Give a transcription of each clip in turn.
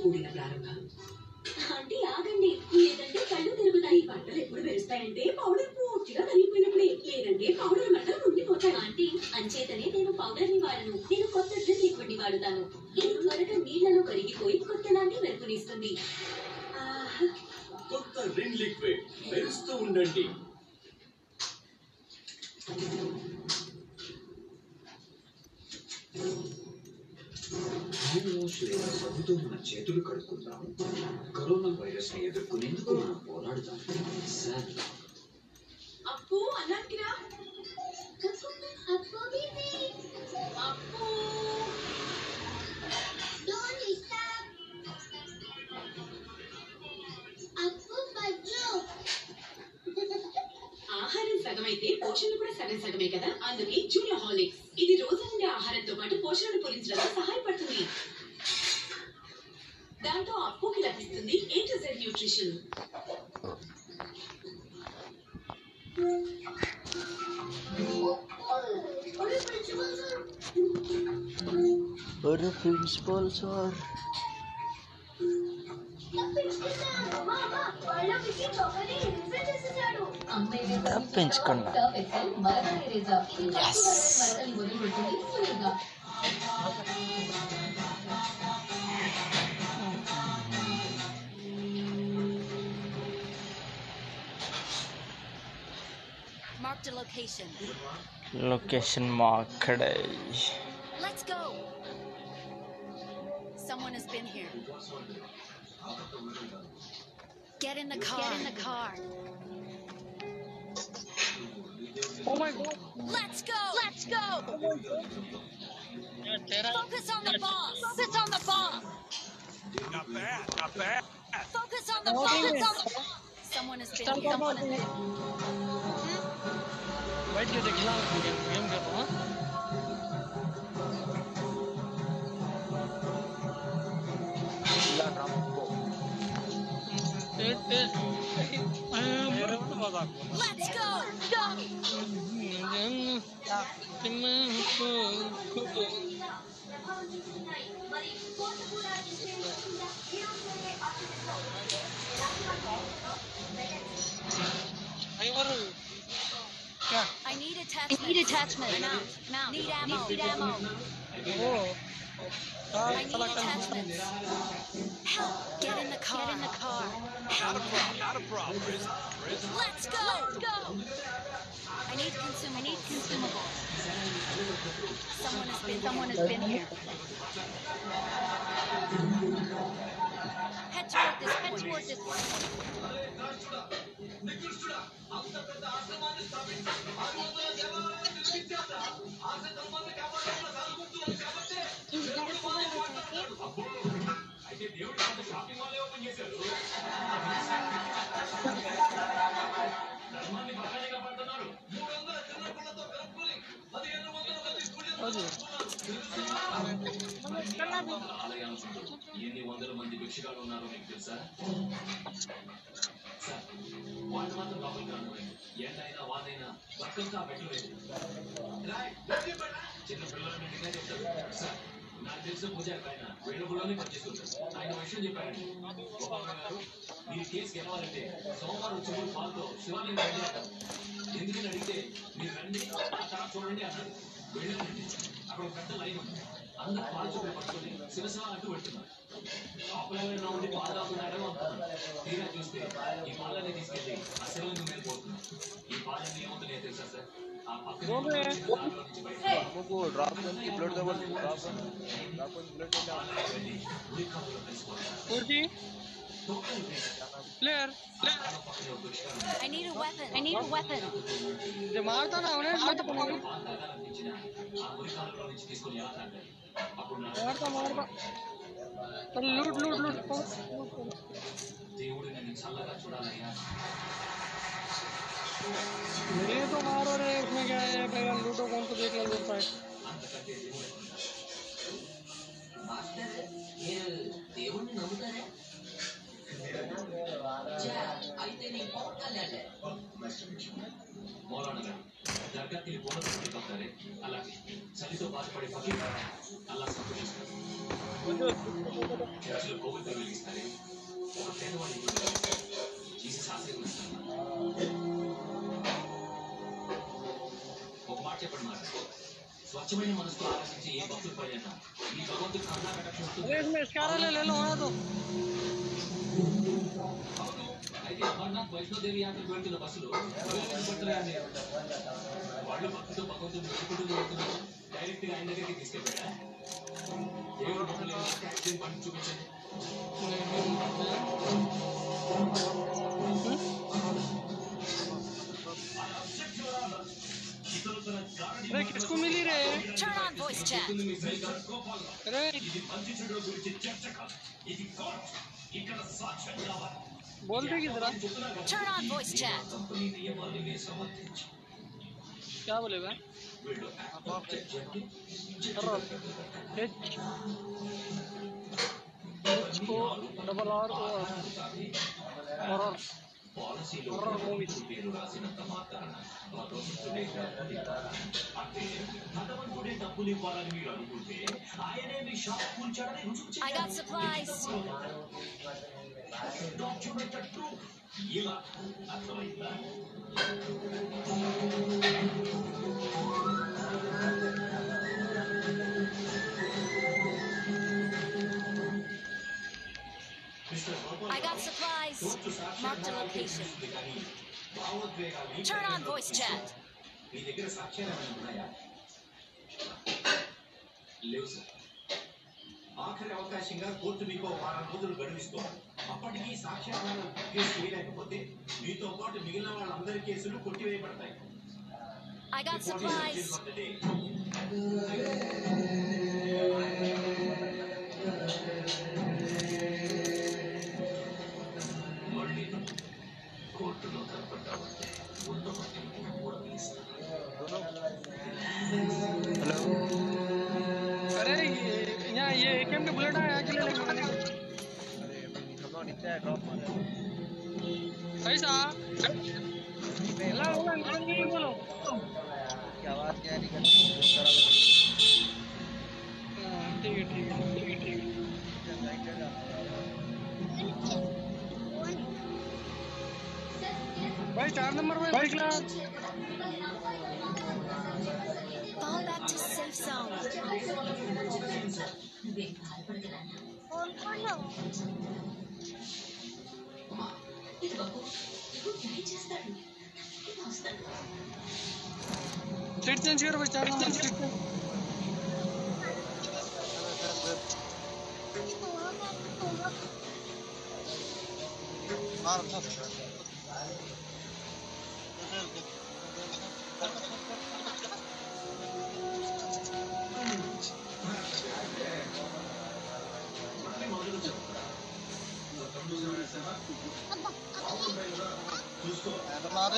కూడిన ప్రారంభం. అంటే ఆగండి, లేదంటే కళ్ళు తిరుగుతాయి. బట్టలు ఎప్పుడు వెరుస్తాయంటే పౌడర్ పూర్తిగా కరిగిపోయినప్పుడే, లేదంటే పౌడర్ మంటలు ఉండిపోతాయి. అంటే అంచేతనే నేను పౌడర్ ని వాడను. నేను కొత్త డ్రిల్ లిక్విడ్ ని వాడుతాను. ఇది త్వరగా నీళ్లలో కరిగిపోయి కొత్తలాంటి మెరుపునిస్తుంది. కొత్త డ్రిల్ లిక్విడ్ మెరుస్తూ ఉండండి. సబ్బుతో మన చేతులు కడుక్కుందాం. కరోనా వైరస్ ని ఎదుర్కొనేందుకు మనం పోరాడుతాం. అప్పు అన్నానికి రా. అప్పు అప్పు ఆహారం సగమైతే పోషణ కూడా సగం సగమే కదా. అందుకే జూనియర్ హాలిక్స్. ఇది రోజు ఉండే ఆహారంతో పాటు పోషణను పూరించడంలో సహాయపడుతుంది. దాంతో అప్పుకి లభిస్తుంది A to Z nutrition. Principal sir తప్పించుకున్నా. Marked a location. Location marked. Let's go. Someone has been here. Get in the car. Get in the car. Oh my god. Let's go. Let's go. Focus on the boss. Focus on the boss. Not bad. Not bad. Focus on the boss. Focus on the boss. Someone has been here. Someone has been here. बैठ के देखना game कर रहा हूँ. Let's go. I need attachment. Mount. Need ammo. Oh. I need attachments. Help! Get in the car. Get in the car. Not a problem. Let's go. Let's go. I need consumables. Someone has been here. Head toward this point. ఎన్ని వందల మంది భిక్షగాళ్ళు ఉన్నారో మీకు తెలుసా? Sir, వాళ్ళు మాత్రం లోపలికి రానివ్వండి. ఎండైనా వానైనా బతుకంతా పెట్టలేదు. చిన్న పిల్లలు మీటింగ్ చెప్తారు. సార్, నాకు తెలిసిన పూజారి ఆయన వేణుగులోనే పనిచేస్తుంటారు. ఆయన విషయం చెప్పారండి. గోపాలరావు గారు, మీరు కేసు గెలవాలంటే సోమవారం చెరువు పాలతో శివాలయం వెళ్ళారు. ఎందుకని అడిగితే మీరు రండి అక్కడ చూడండి అన్నారు. వెళ్ళండి, అక్కడ పెద్ద లైన్ ఉంది. అందరూ పాలు చూపులు పట్టుకుని శివశివ అంటూ పెడుతున్నారు. లోపల ఉండి పాలు తాగుతున్నాడో అనుకున్నాను. తీరా చూస్తే ఈ పాలన్నీ తీసుకెళ్ళి ఆ శివలింగం మీద పోతున్నారు. ఈ పాలన్నీ ఏమవుతున్నాయో తెలుసా సార్? ఆ పక్కన Player. I need a weapon. ये मारता ना उन्हें मत पकड़ो. मारता. पर लूट. ये तो मारो रे, इसमें क्या है भाई? लूटो कौन तो देख लो लूट फाइट. దేవుణ్ణి నమ్ముతారా? అయితే నీ పవర్ కళ్యాణ్ మౌలానా గారు దర్గాకి బోనస్ పంపుతారే అలాగే చలితో బాధపడే ఫకీర్ అల్లా సంతోషిస్తారు. చర్చిలో కోవిడ్ వెలిగిస్తారే ఒక పేదవాడి జీసస్ ఆశీర్వదిస్తారు. ఒక మాట చెప్పండి మాట స్వచ్ఛమైన మనసుతో ఆలోచించి ఏ భక్తులు పైన ఈ భగవంతుడు కన్నా అయితే అమర్నాథ్ వైష్ణోదేవి యాత్రకు వెళ్తున్న బస్సులు పడుతున్నాయని వాళ్ళు భక్తితో భగవంతుడు మెచ్చుకుంటూ వెళ్తున్నారు. డైరెక్ట్ గా ఆయన దగ్గరికి తీసుకెళ్ళాడా? దేవుడు మమ్మల్ని యాక్సిడెంట్ పని చూపించండి. किसको मिली रे? Turn on voice chat. अरे बोलते किधर? Turn on voice chat. क्या बोले भाई? डबल आर और పేరు రాసినంత మాత్రాన అంటే భగవంతుడే డబ్బులు ఇవ్వాలని మీరు అనుకుంటే ఆయనే మీ షాప్ కూల్చాడని రుజువు I got supplies. Documented proof ఇలా అర్థమైందా? I got supplies. Marked a location. Turn on voice chat. మీ దగ్గర సాక్ష్యాలు ఏమైనా ఉన్నాయా? లేవు సార్. ఆఖరి అవకాశంగా కోర్టు మీకు 10 రోజులు గడువిస్తోంది. అప్పటికీ సాక్ష్యాలను కేసు చేయలేకపోతే మీతో పాటు మిగిలిన వాళ్ళందరి కేసులు కొట్టివేయబడతాయి. I got supplies. మళ్ళీ కోర్టులో కనపడ్డామంటే ఉండమంటే కూడా పిలుస్తాను. अरे यहाँ ये एकेएम के बुलेट है आके ले ले पैसा ला नहीं बोलो की आवाज क्या निकल ठीक है ठीक है ठीक है ठीक है भाई 4 नंबर में बाइक ला Fall back to safe zone. ఇది బాబు ట్రై చేస్తాడు వస్తాడు. सीट चेंज कर भाई 4 नंबर सीट मार मारे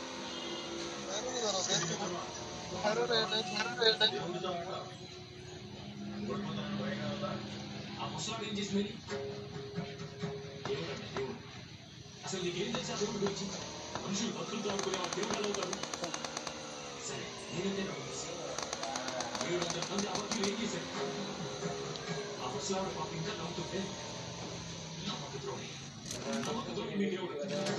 ఆ ముసలాడు ఏం చేసి మరి దేవుడు అంటే దేవుడు అసలు నీకేం తెలుసా దేవుడు గురించి? మనుషులు భక్తులతో అనుకునేవాడు దేవుడు అవుతాడు. సరే నేనంటే నమ్మకం. 700 మంది అబద్ధులు ఏం చేశారు? ఆ ముసలాడు పాప ఇంకా నమ్ముతుంటే నమ్మకద్రోహి మీ దేవుడు.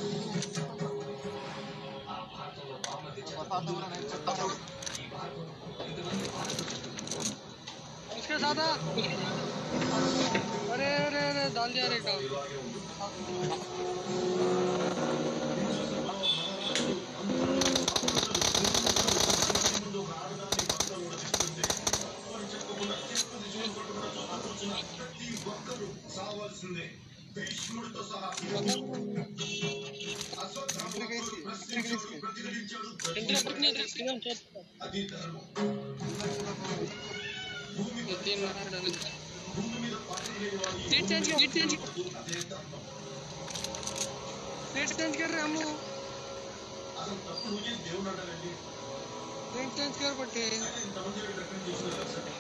ఆ భారతంలో బామ్మది ఈ భారతంలో ఇంతమంది భారత उसके साथ अरे अरे अरे डाल दिया रे का భీష్ముడితో సహా అది ధర్మం. सीट चेंज कर रहे हम लोग అసలు తప్పు నువ్వు దేవుడు అంటారండి. सीट चेंज कर पट्टे ఇంతమంది రికమెండ్ చేస్తున్నారు సార్.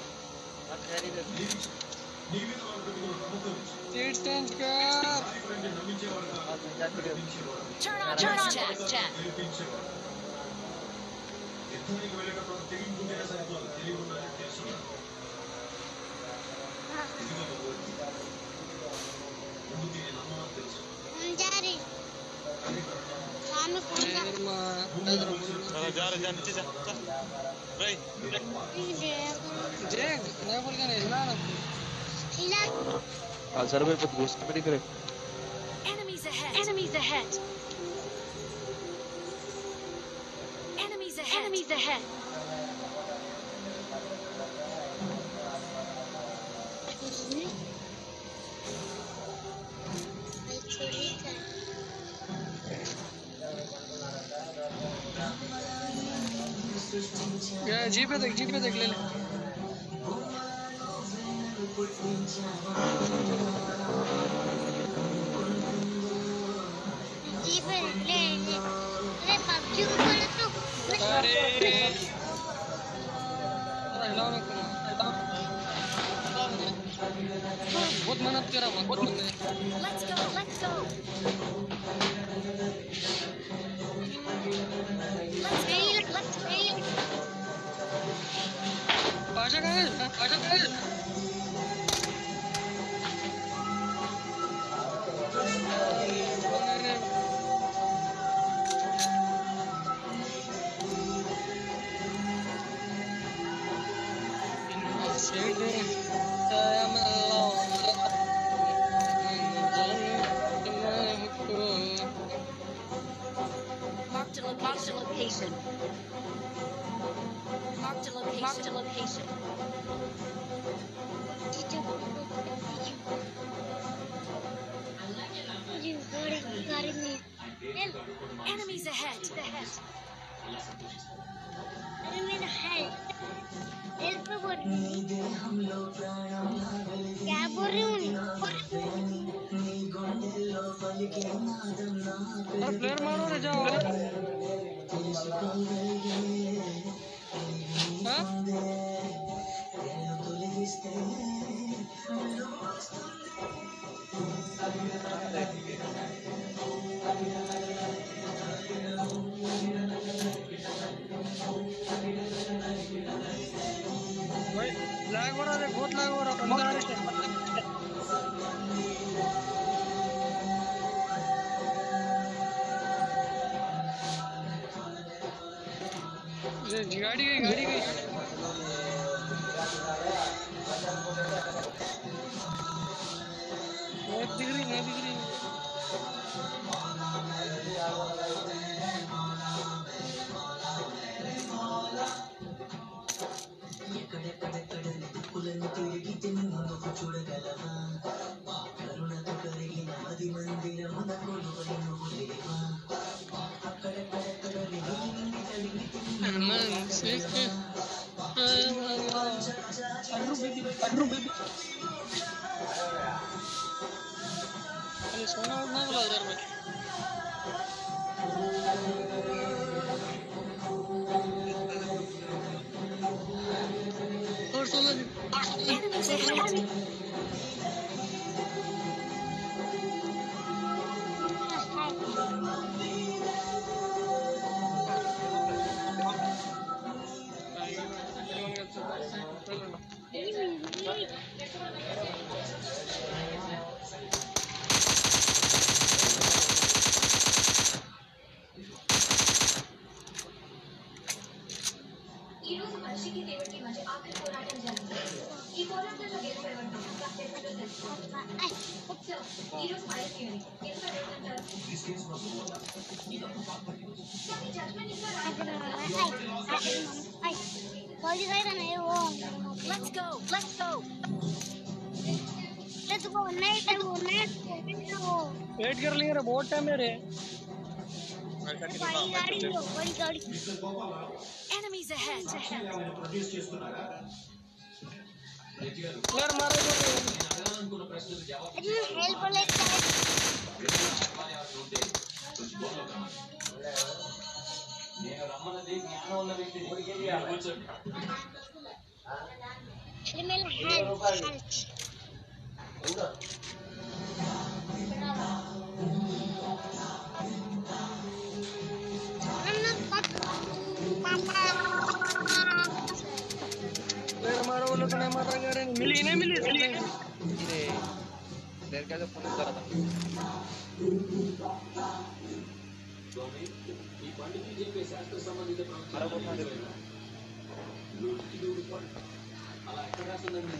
నీ మీద వాళ్ళు పెట్టుకున్న నమ్మకం सीट चेंज कर నాయకులంటే నమ్మించేవాడు కాదు, Turn on voice chat. గెలిపించేవాడు. जा रहे जा नीचे जा भाई देख मैं बोल के नहीं हिला ना सर भाई पत घुस पे करे Enemies ahead. Enemies ahead. Enemies ahead. Enemies ahead. क्या जी पे देख ले अरे हिलाओ ना बहुत मेहनत करा बहुत Let's go. Let's go. Let's fail. आजा कर Marked a location. Marked a location. Enemies ahead. क्या बोल रही हूँ प्लेयर मारो रे जाओ हाँ भाई लैग हो रहा है बहुत लैग हो रहा है बंदा आ रहा है गाड़ी गई दिख रही सोना उड़ना बोला यार भाई और सोना Enemies ahead. ఈ రోజు మనిషికి దేవుడికి మధ్య ఆఖరి పోరాటం జరుగుతుంది. ఈ పోరాటంలో గెలుపెవరినో ఎప్పటికీ తెలుసుకోవాలి. సో ఈ రోజు ఫైట్ చేయాలి. ఎంత రేటంటారు? కానీ జడ్జ్మెంట్ ఇంకా Let's go. Let's go. Wait कर लिए रे बहुत टाइम है रे Enemies ahead. यार मारो నేను రమ్మన్నది జ్ఞానం ఉన్న వ్యక్తిని కూర్చోండి कैसे फोन करा था స్వామి ఈ పండుగకి చెప్పే శాస్త్ర సంబంధిత అలా ఎక్కడ రాస్తుందండి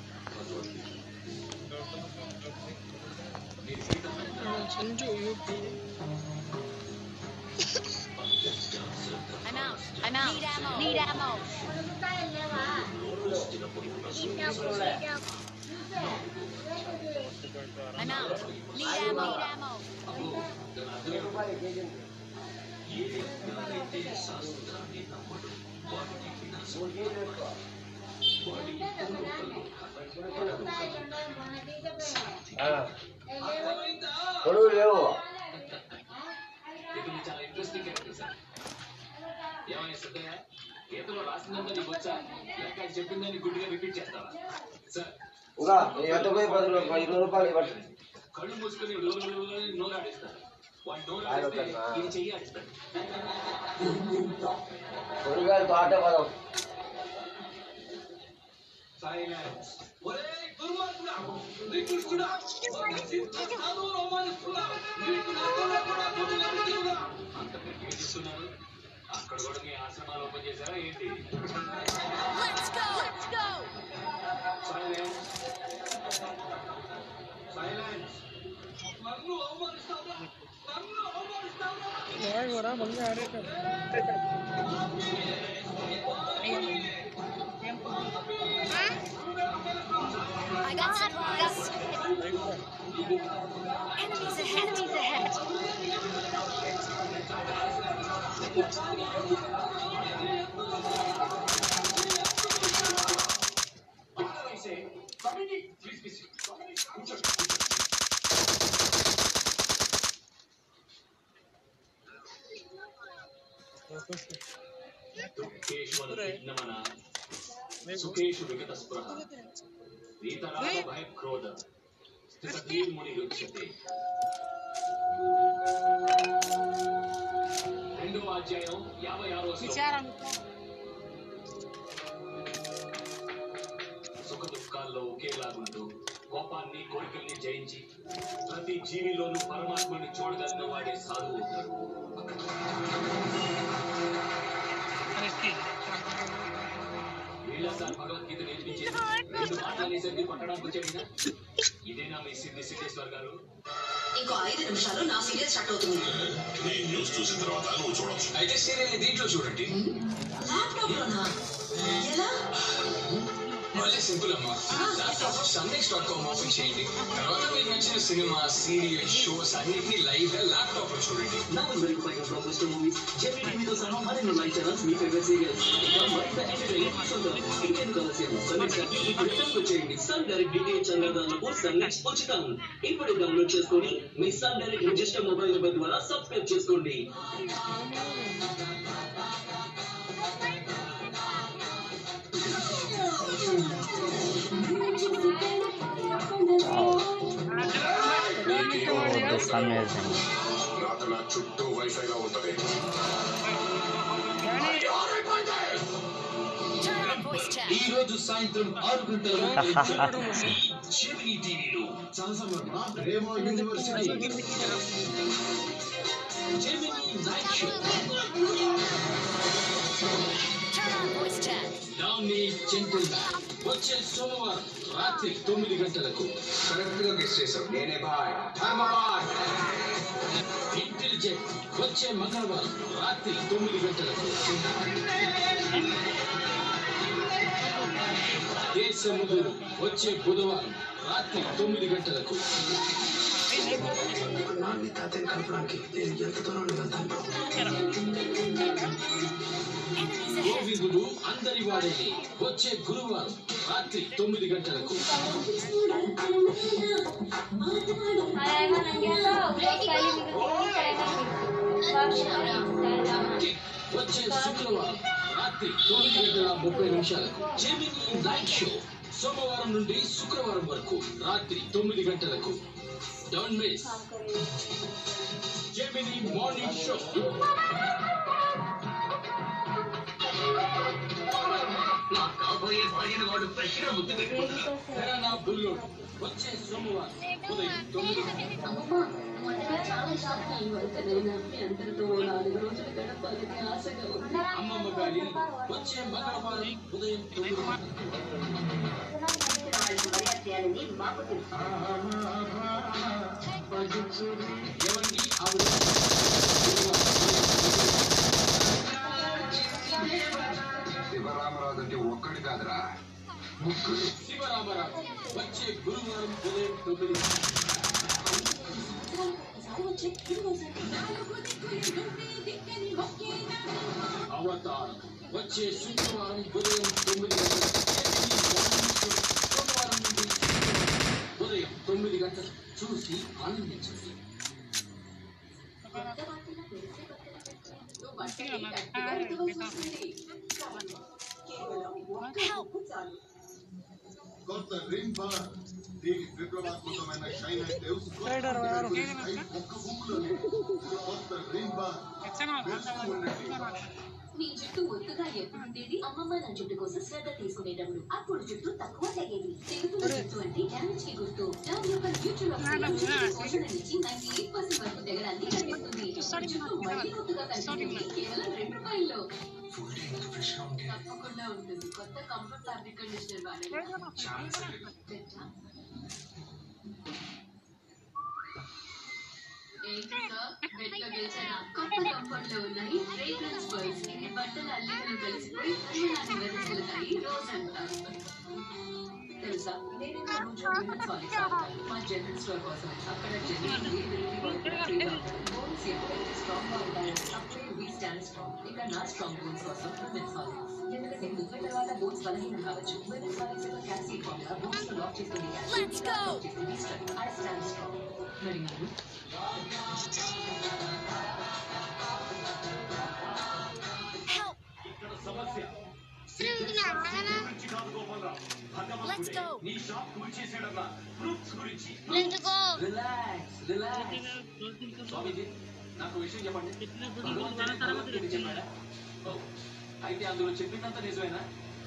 Sanju I'm out. I'm out. Need ammo. I'm out. Need ammo. ఏదైతే శాస్త్రాన్ని నమ్మడు వాటికి వినాశం వాడికి ఇది చాలా ఇంట్రెస్టింగ్ క్యారెక్టర్ సార్ ఏమైనా సిద్ధయ్య గీతలో రాసిందంతా నీకు వచ్చా లెక్క చెప్పిందని గుడ్డిగా రిపీట్ చేస్తావా సార్ కళ్ళు మూసుకొని నోరాడిస్తారు వాడు నోరాడిస్తే ఇది చెయ్యి ఆడిస్తాడు సైలెన్స్ ఒరేయ్ దుర్మార్గుడా శ్రీకృష్ణుడా ఒక సిద్ధాంతాలు అవమానిస్తున్నా నీకు నాతోనే కూడా బుద్ధి అంత గట్టిగా చెప్తున్నారు అక్కడ కూడా మీ ఆశ్రమాలు ఓపెన్ చేశారా ఏంటి Let's go. సైలెన్స్ సైలెన్స్ నన్ను అవమానిస్తావా लड़ाई हो रहा बंदे आ रहे थे I got supplies. Enemies ahead. సుఖేషు విగత స్పృహ వీతరాగ భయ క్రోధ స్థితీర్ముని రుచ్యతే రెండవ అధ్యాయం 56వ శ్లోకం సుఖ దుఃఖాల్లో ఒకేలాగుంటూ కోపాన్ని కోరికల్ని జయించి ప్రతి జీవిలోనూ పరమాత్మని చూడగలిగిన వాడే సాధువు అవుతాడు వీళ్ళసారి భగవద్గీత నేర్పించేది రెండు మాటలేసరికి పట్టడానికి వచ్చాడినా ఇదేనా మీ సిద్ధేశ్వర్ గారు ఇంకో 5 నిమిషాలు నా సీరియల్ స్టార్ట్ అవుతుంది నీ న్యూస్ చూసిన తర్వాత నువ్వు చూడొచ్చు అయితే సీరియల్ ని దీంట్లో చూడండి ల్యాప్టాప్ లోనా ఎలా మళ్ళీ సింపుల్ అమ్మా ల్యాప్టాప్ sunnex.com ఓపెన్ చేయండి తర్వాత మీకు నచ్చిన సినిమా సీరియల్ షోస్ అన్నిటిని లైవ్ గా ల్యాప్టాప్ లో చూడండి Now verifying from Western movies, Jeffrey TV to సహా మరెన్నో లైవ్ ఛానల్స్ మీ ఫేవరెట్ సీరియల్స్ ఇంకా మరింత ఎంటర్టైన్మెంట్ చూద్దాం ఇంకెందుకు ఆలస్యం సన్నెక్స్ యాప్ ని ఇప్పుడు డౌన్లోడ్ చేయండి సన్ డైరెక్ట్ డిటిహెచ్ చందాదారులకు సన్నెక్స్ ఉచితం ఇప్పుడు డౌన్లోడ్ చేసుకొని మీ Sun Direct register mobile number ద్వారా సబ్స్క్రైబ్ చేసుకోండి That's amazing. నాకు నా చుట్టూ వైఫైగా ఉంటది Turn on voice chat. ఈ రోజు సాయంత్రం 6 గంటలకు జెమినీ టీవీలో Remo university Gemini night show Turn on voice chat. Nani Gentleman వచ్చే సోమవారం రాత్రి 9 గంటలకు కరెక్ట్ గా గెస్ చేశావు నేనే బాయ్ బాయ్ ఇంటెలిజెంట్ వచ్చే మంగళవారం రాత్రి 9 గంటలకు దేశముదురు వచ్చే బుధవారం రాత్రి 9 గంటలకు నాన్ని తాతని కలపడానికి నేను ఎంత దూరం వెళ్తాను Enemies ahead. గోవిందుడు అందరి వాడే వచ్చే గురువారం రాత్రి 9 గంటలకు వచ్చే శుక్రవారం రాత్రి 9:30 జెమినీ నైట్ షో సోమవారం నుండి శుక్రవారం వరకు రాత్రి 9 గంటలకు don't miss Gemini morning show నా రాబోయే భార్యను వాడు ఫ్రెష్ గా ముద్దు పెట్టుకుంటున్నాడు. నా బుల్లోడు వచ్చే సోమవారం ఉదయం 9 అమ్మమ్మ మొదట చాలా ఇష్టం అయిపోతానైనా మీ అందరితో 4 రోజులు గడపాలని ఆశగా ఉంది. అమ్మమ్మ గారి వచ్చే మంగళవారం ఉదయం 9 చేయాలని మాకు తెలుసు. ఏమండి ఆవిడ శివరామరాజు అంటే ఒక్కడి కాదురా, ముగ్గురు. శివరామరాజు వచ్చే గురువారం ఉదయం 9 అవతారం వచ్చే శుక్రవారం ఉదయం 9 గంటలకు సోమవారం నుండి ఉదయం 9 గంటలకు చూసి ఆనందించండి. కొత్త రింగ్ బార్ దీని విప్లవాత్మకమైన షైన్ అండ్ డేవ్స్ ఒక్క ఊపులోనే కొత్త రింగ్ బార్ వెలుస్తూ ఉండండి. నీ జుట్టు ఒత్తుగా ఎప్పుడుండేది? అమ్మమ్మ నా జుట్టు కోసం శ్రద్ధ తీసుకునేటప్పుడు అప్పుడు జుట్టు తక్కువ తెగేది. తెగుతున్న జుట్టు అంటే డ్యామేజ్ కి గుర్తు. టర్మ్ యొక్క ఫ్యూచర్ ఆఫ్ పోషణనిచ్చి 98% వరకు తెగడాన్ని కనిపిస్తుంది. జుట్టు మళ్ళీ ఒత్తుగా కనిపిస్తుంది కేవలం ₹2. ఫుల్ డే ఇంత ఫ్రెష్ గా ఉంటే తప్పకుండా ఉంటుంది. కొత్త కంఫర్ట్ ఫ్యాబ్రిక్ కండిషనర్ వాడండి. ఛాన్స్ లేదు. పెట్టా? ఏంటి సార్ బెట్లో గెలిచానా? కొత్త కంఫర్ట్ లో ఉన్నాయి ఫ్రేగ్రెన్స్ పర్ల్స్. ఇవి బట్టల అల్లికలు కలిసిపోయి పరిమళాన్ని వెదజల్లుతాయి రోజంతా. తెలుసా నేను రోజు విమెన్స్ హాలిక్స్ వాడతాను మా జనరల్ స్టోర్ కోసం. అక్కడ జనరల్ బోన్స్ ఎప్పుడైతే స్ట్రాంగ్ గా ఉంటాయో అప్పుడే వీ స్టాండ్ స్ట్రాంగ్. ఇక నా స్ట్రాంగ్ బోన్స్ కోసం విమెన్స్ హాలిక్స్. ఎందుకంటే ముప్పై తర్వాత బోన్స్ బలహీనం కావచ్చు. విమెన్స్ హాలిక్స్ యొక్క క్యాల్సియం ఫార్ములా బోన్స్ ను లాక్ చేస్తుంది. Let's go. I stand strong. మరి మీరు Help. ఇక్కడ సమస్య Let's go. నీ షాప్ కూల్చేసాడన్న ప్రూఫ్స్ గురించి. Let's go. Relax relax. స్వామీజీ నాకు విషయం చెప్పండి. భగవంతుడు భగవద్గీత చెప్పాడా? ఓ, అయితే అందులో చెప్పిందంతా నిజమేనా?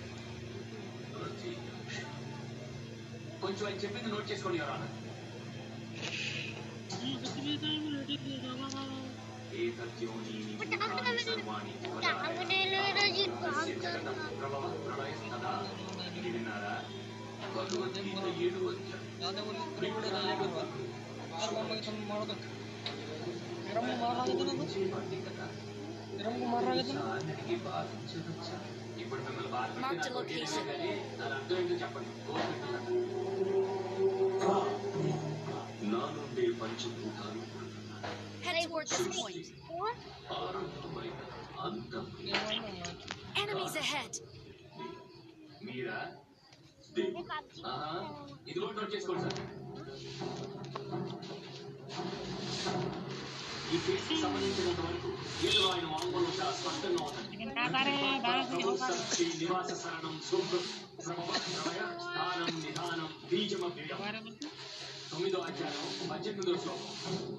కొంచెం ఆయన చెప్పింది నోట్ చేసుకోండి ఎవరా. విన్నారా? భగవద్గీత 7 ఇప్పుడు మిమ్మల్ని Marked a location. దాని అర్థం ఏంటో చెప్పండి. నా నుండి పంచభూతాలు Head toward this point. ఆరంభమైన అంతం Enemies ahead. మీరా? ఆహా, ఇది కూడా నోట్ చేసుకోండి సార్. ఈ కేసుకి సంబంధించినంత వరకు ఏదో ఆయన వాంగ్మూలం చాలా స్పష్టంగా ఉందండి. నివాస శరణం సూత్రం స్థానం నిధానం బీజమవ్యయం. 9వ అధ్యాయం 18వ శ్లోకం.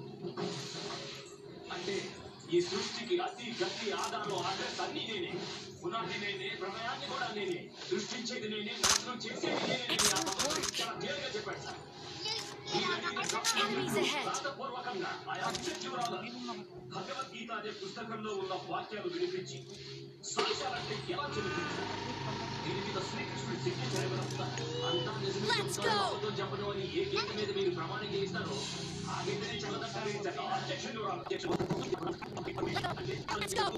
అంటే ఈ సృష్టికి అతి గతి ఆధారం అడ్రస్ అన్ని నేనే. పునాది నేనే, ప్రమేయాన్ని కూడా నేనే, సృష్టించేది నేనే, నాశనం చేసేది నేనే. చాలా క్లియర్గా చెప్పాడు సార్. Enemies ahead. పూర్వకంగా ఆయా శివరాల భగవద్గీత అనే పుస్తకంలో ఉన్న వాక్యాలు వినిపించి సాక్ష్యాలంటే ఎలా చెబుతుంది? దీని మీద శ్రీకృష్ణుడు శిక్షించలేమనుకుంటా. అంతా నిజంగా చెప్పను అని ఏ గీత మీద మీరు ప్రమాణం చేయిస్తారో ఆ గీతనే చదవదంటారు. అధ్యక్షుడు Let's go.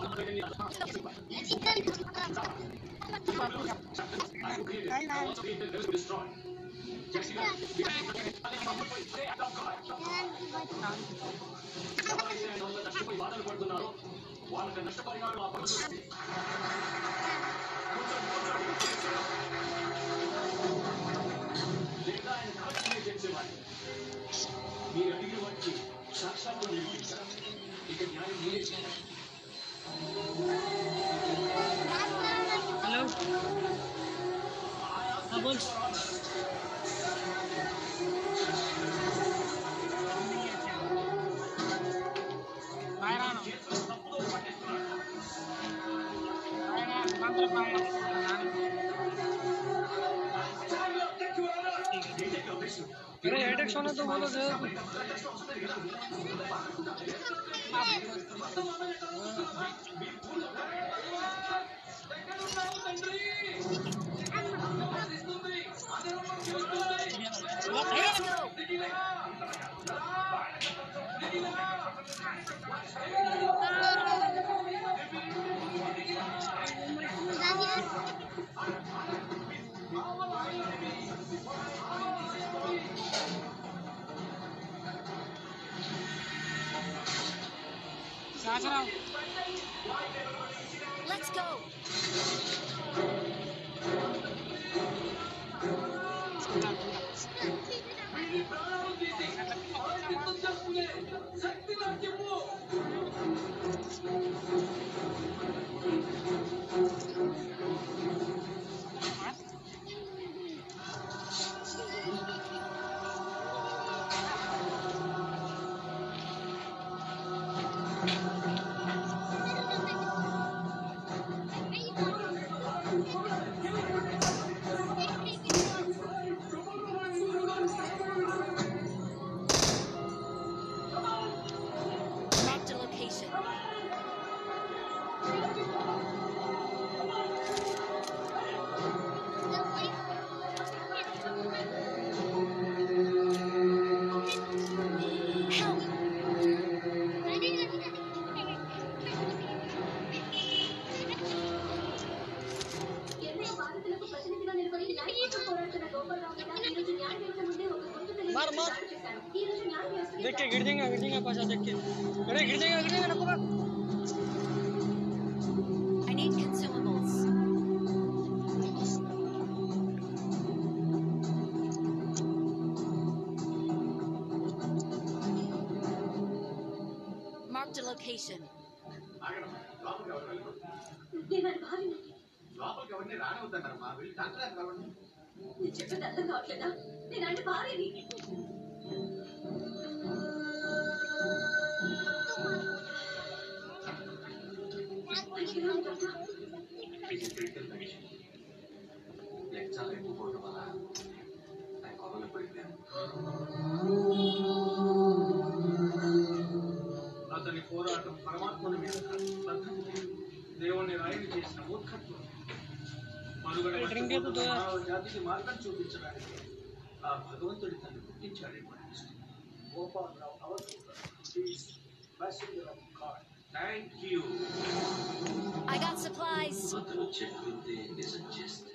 నష్టపోయి బాధలు పడుతున్నారు. వాళ్ళకి నష్టపరిహారం ఆ పడుతుంది. లేదా ఆయన కాల్చునే చేసేవాడిని. మీరు అడిగిన వాటికి సాక్షాత్తు నిరూపించారు. ఇక న్యాయం మీరే చేయాలి. अटेक्स होने तो बोलो दे Let's go. Let's go. Marked a location. Help! ఎన్నో బాధితులకు ప్రతినిధిగా నిలబడి న్యాయ కోసం పోరాడుతున్న గోపాలరావు మీద ఈ రోజు న్యాయ వ్యవస్థ ముందే ఒక గుర్తు తెలియని దాడి చేశారు. ఈ రోజు న్యాయ వ్యవస్థకి देख के गिर देंगे पाछा देख के अरे गिर देंगे ना पूरा I need consumables. Marked a location. దేవర్ భావిని లోపలికి ఎవరిని రానివద్దన్నారమ్మా వెళ్ళి డాక్టర్ రావండి నేను చెప్పేది అర్థం కావట్లేదా నేనంటే భార్యని ఇది క్రిటికల్ కండిషన్ బ్లడ్ చాలా ఎక్కువ పోవడం వల్ల ఆయన కోపంలో పడిపోయాను అతని పోరాటం పరమాత్మని మీద కాదు, శ్రద్ధ మీద. దేవుణ్ణి రాయిని చేసిన మూర్ఖత్వం మనుగడ మానవ జాతికి మార్గం చూపించడానికి ఆ భగవంతుడి తను పుట్టించాడే అనిపిస్తుంది. Gopalarao thank you. I got supplies. అతను చెప్పిందే నిజం చేస్తే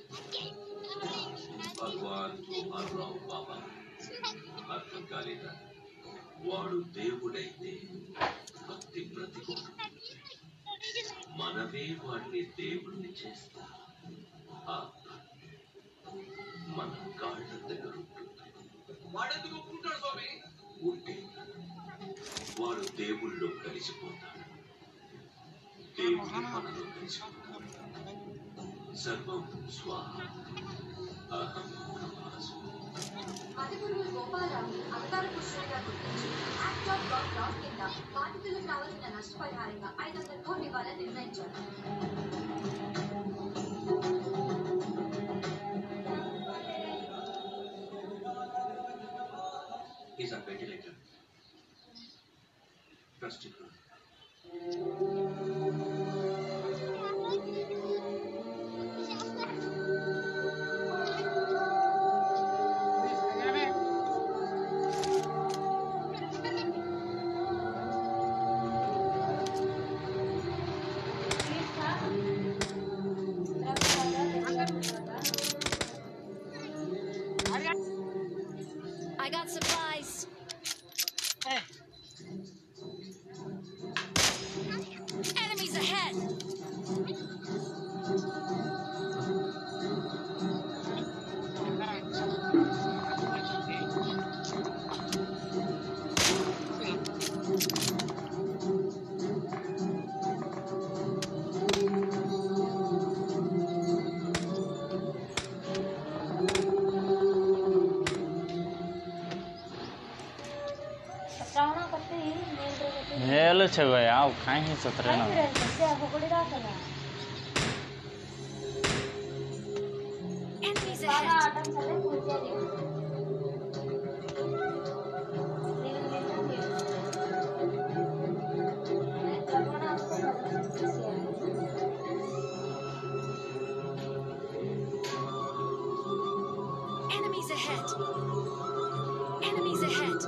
భగవాన్ గోపాలరావు బాబా అర్థం కాలేదా వాడు దేవుడైతే భక్తి బ్రతికుడు మనమే వాడిని దేవుణ్ణి చేస్తా ఆ భక్తి మన కాళ్ళ దగ్గర ఉంటుంది వాడెందుకు ఒప్పుకుంటాడు స్వామి? ఉంటే వాడు దేవుళ్ళో కలిసిపోతాడు దేవుడు మనలో కలిసిపోతాడు సర్వం స్వాహ అహం బ్రహ్మాస్మి మధుగురువు గోపాలరావుని అవతార పురుషుడిగా గుర్తించి యాక్ట్ ఆఫ్ గాడ్ లాస్ కింద బాధితులకు రావాల్సిన నష్టపరిహారంగా 500 కోట్లు ఇవ్వాలని నిర్ణయించారు. He's on ventilator. Trust him. I got supplies. Enemies ahead. Hello छगया अब कहीं सतरे ना Enemies ahead. ahead. Enemies ahead.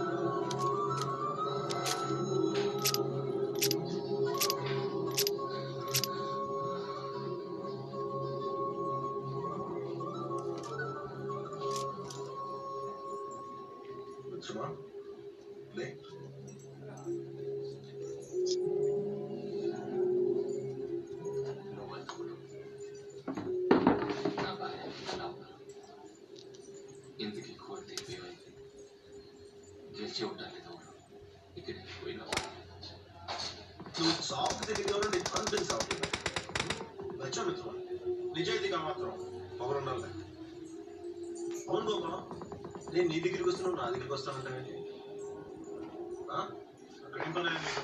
వచ్చమా లే ఇంతకీ కోరితే ఏమైంది గెలిచి ఉంటాను లేదా ఇక్కడ పోయినా నువ్వు సాఫ్ట్ దగ్గర నీకు కాన్ఫిడెన్స్ అవ్వట్లేదు వచ్చా మిత్రం నిజాయితీగా మాత్రం పవర్ ఉండాలి అవును గోపా నేను నీ దగ్గరికి వస్తున్నావు నా దగ్గరికి వస్తానంటే అక్కడ ఏం పని నీకు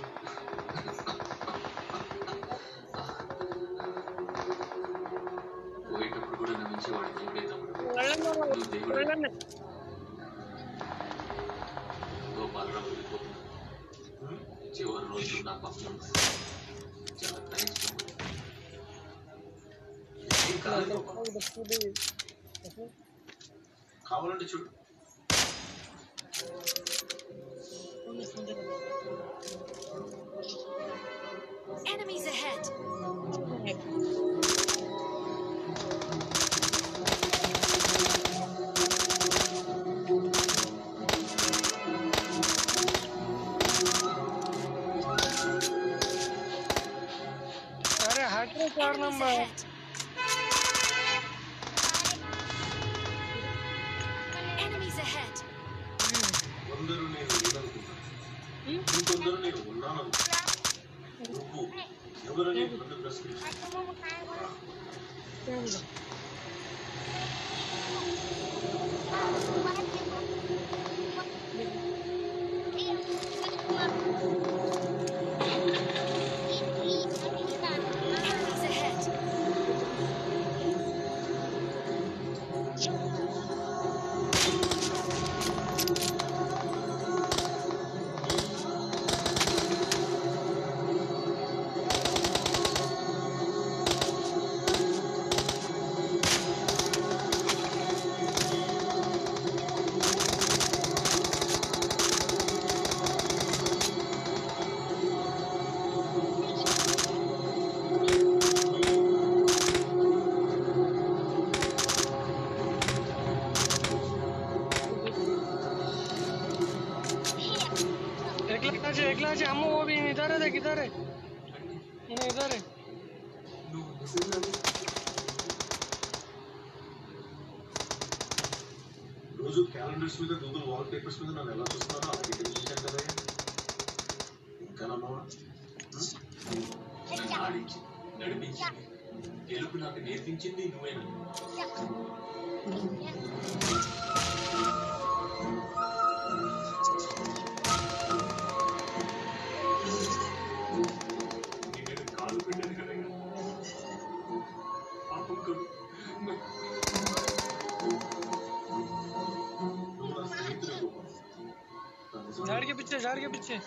పోయేటప్పుడు కూడా నమ్మించి వాడు దేవుడే తమ్ముడు నువ్వు దేవుడు గోపాలరావు వెళ్ళిపోతున్నాను చివరి రోజు నా పక్కన చాలా థ్యాంక్స్ తమ్ముడు ఏం కాదు కావాలంటే చూడు Enemies ahead. अरे हट रे 4 नंबर Enemies ahead. కొందరు నేను లేదనుకుంటాను ఇంకొందరు నేను ఉన్నాను నువ్వు ఎవరని నన్ను ప్రశ్నించు Enemies ahead. एकला से हम वो भी इधर है देख इधर है इधर है నువ్వు నిజంగా రోజు క్యాలెండర్స్ మీద గూగుల్ వాల్ పేపర్స్ మీద నన్ను ఎలా చూస్తున్నానో అలాగే తెలిపించాను కదా ఇంకా నమ్మవా నన్ను ఆడించి నడిపించి గెలుపు నాకు నేర్పించింది నువ్వేనా నీ మీద కాలు పెట్టాను కదా పాపం కడు నువ్వు నా స్నేహితుడే గోపా झाड़ के पीछे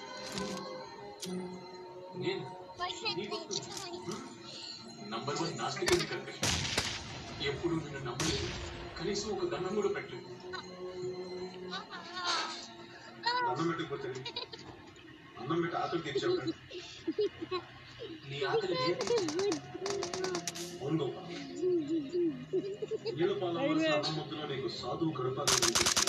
నేను నంబర్ 1 నాస్తికుడిని కనుక ఎప్పుడు నిన్ను నమ్మలేదు కనీసం ఒక దండం కూడా పెట్టలేదు అన్నం పెట్టకపోతే అన్నం పెట్టి ఆకలి తీర్చావు కదా నీ ఆకలి అవును గోపా నీళ్ళ పాలన అన్నం ముద్దలో నీకు సాధువు గడపాలని అనిపిస్తుంది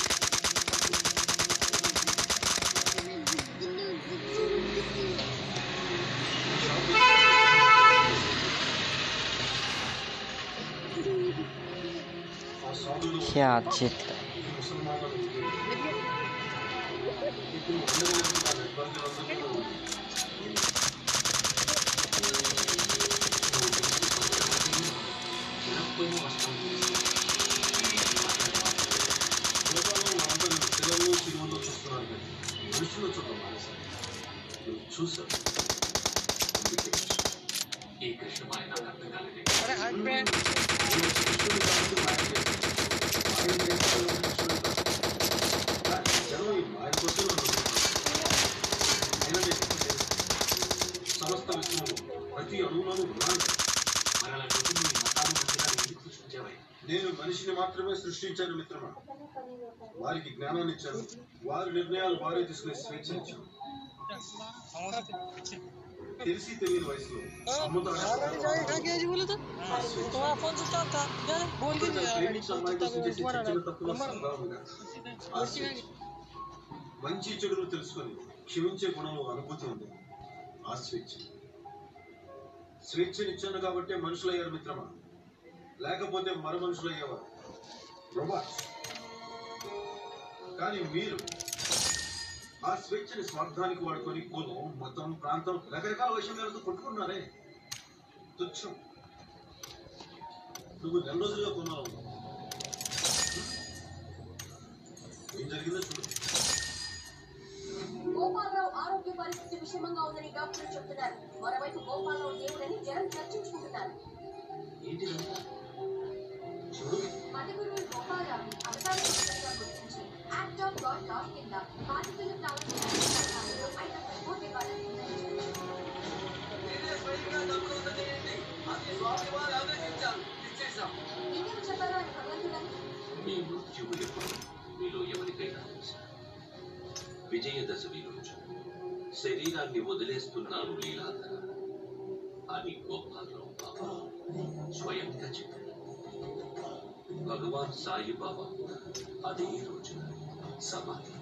ఆ సాధువులు क्या चित्र ముసల్మాన్లను ఇప్పుడు ఉండగలిగిన ఆ నిర్బంధాలందరూ కూడా గోపాలం వాళ్ళంతా నేను సెలవులో సినిమాలో చూస్తున్నాను కానీ మనుషుల్లో చూడడం మానేశాను నువ్వు చూసావు అందుకే ఈ కృష్ణమాయ నాకు అర్థం కాలేదు अरे हट पे నేను కృష్ణుడు కాబట్టి మాయ చేశాను మాయ చేస్తాను కృష్ణుడు కానీ జనం ఈ మాయ కోసం నన్ను అయినా నేను సమస్త విశ్వంలో ప్రతి అణువులోనూ ఉన్నాను మరి అలా చెప్పి నీ మతాలు మంచిగా ఎందుకు సృష్టించావయ్యా? నేను మనిషిని మాత్రమే సృష్టించాను మిత్రమా. వారికి జ్ఞానాన్ని ఇచ్చాను, వారి నిర్ణయాలు వారే తీసుకునే స్వేచ్ఛనిచ్చాను. తెలిసి తెలియని వయసులో అమ్మతో ऑलरेडी जाए खा के जी बोले तो तुम्हारा फोन स्विच ऑफ था जा बोल के दिया ऑलरेडी तुम्हारा మంచి చెడును తెలుసుకొని క్షమించే గుణంలో అనుభూతి ఉంది. ఆ స్వేచ్ఛనిచ్చాను కాబట్టే మనుషులయ్యారు మిత్రమా, లేకపోతే మర మనుషులయ్యేవారు, రోబాట్స్. కానీ మీరు ఆ స్వేచ్ఛని స్వార్థానికి వాడుకొని కులం, మతం, ప్రాంతం, రకరకాల విషయాలతో కొట్టుకున్నారే. తుచ్చం. నువ్వు 2 రోజులుగా కొన్నావు. ఏం జరిగిందో చూడు. గోపాలరావు ఆరోగ్య పరిస్థితి విషమంగా ఉందని డాక్టర్లు చెప్తున్నారు. మరోవైపు గోపాలరావు దేవుడని జనం చర్చించుకుంటున్నారు. మణిగురు గోపాలరావుని అవతారంగా గుర్తించి యాక్ట్ ఆఫ్ గాడ్ లా కింద బాధితులు మీకేమి చెప్పారో ఆయన భగవంతుడని. మీ మృత్యువు ఎప్పుడు మీలో ఎవరికైనా తెలుసా? విజయదశమి రోజు శరీరాన్ని వదిలేస్తున్నాను లీలాధర అని గోపాలరావు బాబా స్వయంగా చెప్పాడు. భగవాన్ సాయిబాబా అదే రోజున సమాధి